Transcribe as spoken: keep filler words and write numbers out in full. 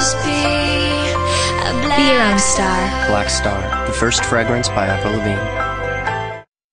Be Your Own Star. Black Star, the first fragrance by Avril Lavigne.